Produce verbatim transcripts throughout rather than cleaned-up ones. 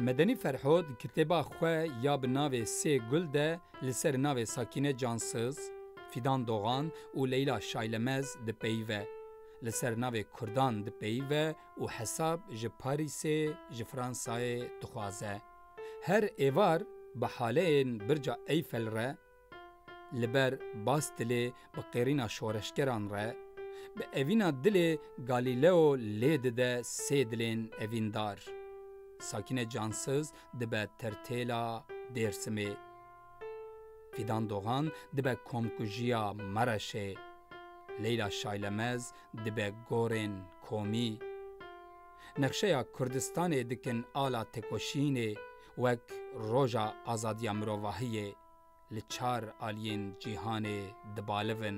مدنی فرهاد کتابا خو یا به ناو سه گل ده لسر ناو ساکینه جانسز فیدان دوغان و لیلا شایلمز ده پیوه لسر ناو کردان ده پیوه و حساب ج پاریس ج فرانسای دخوازه هر ایوار به حاله برجا ایفل ره لبر باستلی به قیرینا شورشگران ره به اوینا دل گالیلئو لید ده سه دلین اویندار ساکینه جانسز دبه ترتیلا درسمه فیدان دوغان دبه کمکوژیا مرشه لیلا شایلمز دبه گورن کومی نقشه کردستان دکن آلا تکوشینه وک روژا آزادی مروواهیه لچار آلین جیهان دبالون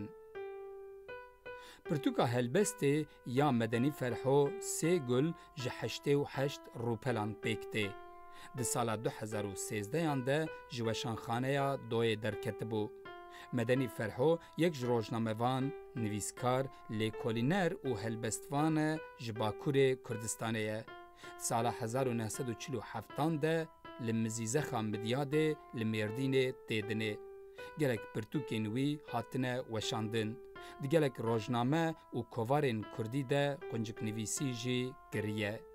پرتوکا هلبسته یا مدنی فرحو سه گل جهشته و هشت روپلان پیکته. ده سال دو هزار و سیزده یانده جوشان خانه یا دوی درکت بو. مدنی فرحو یک روزنامه وان نویسکار لیکولینر و هلبستوان جباکور کردستانه. سال هزار و نهصد و چهل و هفت ده لمزیزه خامدیاده لمردین تیدنه. گلک پرتوکین وی هاتنه وشاندن. دیگلک روزنامه و کوارن کردی ده قنجک نویسی جی گریه.